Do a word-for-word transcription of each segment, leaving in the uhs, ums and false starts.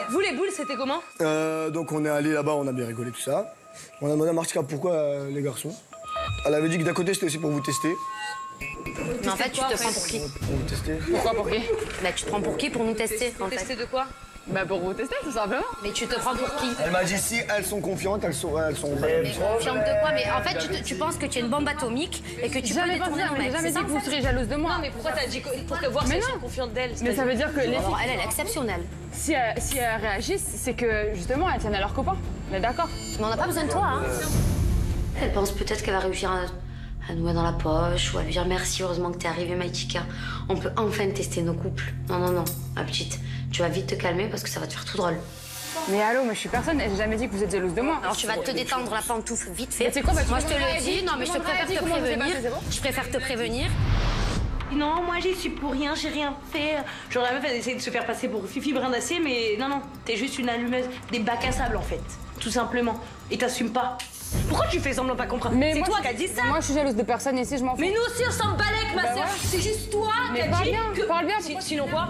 Vous, les boules, c'était comment? euh, Donc on est allé là-bas, on a bien rigolé, tout ça. On a demandé à Martika pourquoi euh, les garçons. Elle avait dit que d'un côté c'était aussi pour vous tester. Mais en fait, tu te prends pour qui? Pour vous tester. Pourquoi pour qui? Bah, tu te prends pour qui pour nous tester, en fait? Tester de quoi? Bah pour vous tester, tout simplement. Mais tu te prends pour qui? Elle m'a dit si elles sont confiantes, elles sont... Elles sont... Mais confiante de quoi? Mais en fait, tu, te- tu penses que tu es une bombe atomique et que tu peux Jamais détourner pensé, un j'ai mec. jamais C'est dit ça, que en vous fait? seriez jalouse de moi. Non, mais pourquoi t'as dit que- pour te voir si Mais elles non. sont confiantes d'elles? Mais ça veut dire que les filles, Alors, elle, elle est exceptionnelle. si elles, si elles réagissent, c'est que justement elles tiennent à leurs copains. On est d'accord? Mais on n'a pas besoin de toi, hein. Elle pense peut-être qu'elle va réussir à, à nous mettre dans la poche ou à lui dire merci, heureusement que t'es arrivée, Maïtika. On peut enfin tester nos couples. Non, non, non, ma petite. Tu vas vite te calmer parce que ça va te faire tout drôle. Mais allô, mais je suis personne et j'ai jamais dit que vous êtes jalouse de moi. Alors tu vas te détendre la pantoufle vite fait. Mais c'est quoi, bah, tu Moi me je te demanderas le Eddie, dis, non mais tu je te me demanderas préfère Eddie te comment ça s'est prévenir. passé, c'est bon Je préfère te prévenir. Non, moi j'y suis pour rien, j'ai rien fait. Genre la meuf elle essaie de se faire passer pour Fifi Brin d'Acier, mais non, non, t'es juste une allumeuse, des bacs à sable en fait, tout simplement. Et t'assumes pas. Pourquoi tu fais semblant de pas comprendre? Mais C'est moi, toi je- qui as dit ça. Moi je suis jalouse de personne ici, je m'en fous. Mais nous aussi, on s'en balèque, ma Bah sœur. ouais. C'est juste toi qui Mais as parle dit bien, que... parle bien, Si- pourquoi- Sinon quoi?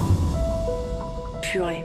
Purée.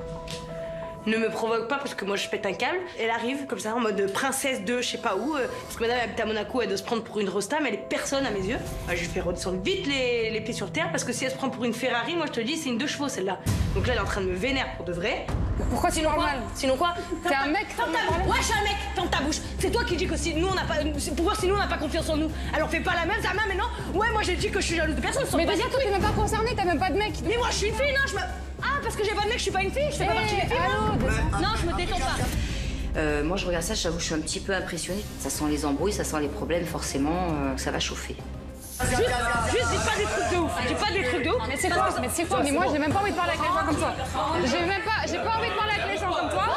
Ne me provoque pas parce que moi je pète un câble. Elle arrive comme ça en mode princesse de je sais pas où. euh, Parce que madame elle habite à Monaco, elle doit se prendre pour une rosta, mais elle est personne à mes yeux. Ah, je lui fais redescendre vite les, les pieds sur terre parce que si elle se prend pour une Ferrari, moi je te dis c'est une deux chevaux celle-là. Donc là elle est en train de me vénérer pour de vrai. Pourquoi tu Sinon parles quoi? mal? Sinon quoi? T'es un mec, Ferme ta bouche. Ouais, je suis un mec. Ferme ta bouche. C'est toi qui dis que si nous on n'a pas, pour voir si nous on n'a pas confiance en nous. Alors fais pas la même, Zama maintenant. Ouais, moi j'ai dit que je suis jalouse de personne. Mais déjà toi t'es même pas concernée, t'as même pas de mec. Mais moi je suis une fille, non? Je me... Ah, parce que j'ai pas de mec, je suis pas une fille. Je fais pas partie des filles. allô, moi. Non, je me détends pas. Euh, moi, je regarde ça, j'avoue, je suis un petit peu impressionnée. Ça sent les embrouilles, ça sent les problèmes, forcément, euh, ça va chauffer. Juste, juste dis pas des trucs de ouf. Dis pas des trucs de ouf. Mais c'est quoi? Mais c'est quoi? Mais moi j'ai même pas envie de parler avec les gens comme toi. J'ai même pas, j'ai pas envie de parler avec les gens comme toi.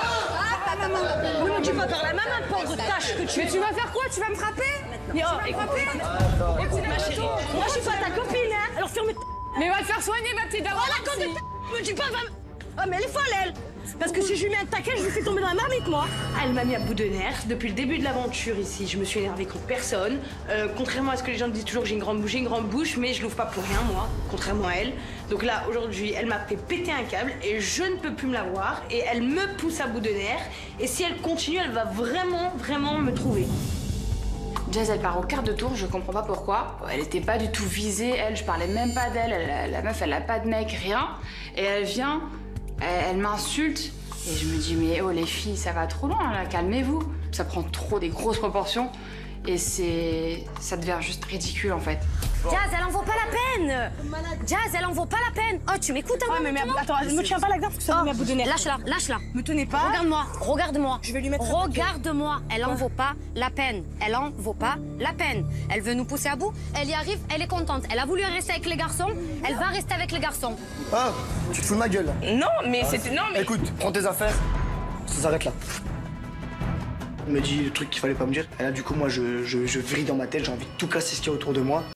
Ne me dis pas faire la maman, pauvre tâche que tu Mais es. tu vas faire quoi? Tu vas me frapper? Mais oh, écoute, écoute, ma chérie. Moi je suis pas ta copine, hein. Alors ferme ta... Mais va te faire soigner ma petite d'abord. Oh la compte de ta... Me dis pas, va... Oh mais elle est folle, elle. Parce que si je lui mets un taquet, je lui fais tomber dans la marmite, moi. Elle m'a mis à bout de nerfs. Depuis le début de l'aventure ici, je me suis énervée contre personne. Euh, contrairement à ce que les gens me disent toujours que j'ai une grande bouche, j'ai une grande bouche, mais je l'ouvre pas pour rien, moi, contrairement à elle. Donc là, aujourd'hui, elle m'a fait péter un câble et je ne peux plus me la voir. Et elle me pousse à bout de nerfs. Et si elle continue, elle va vraiment, vraiment me trouver. Jazz, elle part au quart de tour, je comprends pas pourquoi. Elle était pas du tout visée, elle, je parlais même pas d'elle. Elle- La meuf, elle a pas de mec, rien. Et elle vient, elle, elle m'insulte. Et je me dis, mais oh les filles, ça va trop loin là, calmez-vous. Ça prend trop des grosses proportions. Et c'est. Ça devient juste ridicule en fait. Jazz, elle en vaut pas la peine. Jazz, elle en vaut pas la peine. Oh, tu m'écoutes un Ouais, mais, mais attends, me tiens pas la garde parce que ça me met à bout de nerfs. Lâche-la, lâche-la. Me tenez pas. Regarde-moi, regarde-moi. Je vais lui mettre un Regarde-moi. Elle en vaut pas la peine. Elle en vaut pas la peine. Elle veut nous pousser à bout. Elle y arrive, elle est contente. Elle a voulu rester avec les garçons. Elle va rester avec les garçons. Ah, tu te fous de ma gueule là. Non, mais c'était... Non, mais... Écoute, prends tes affaires, ça s'arrête là. Elle me dit le truc qu'il fallait pas me dire. Et là, du coup, moi, je, je, je vrille dans ma tête, j'ai envie de tout casser ce qu'il y a autour de moi.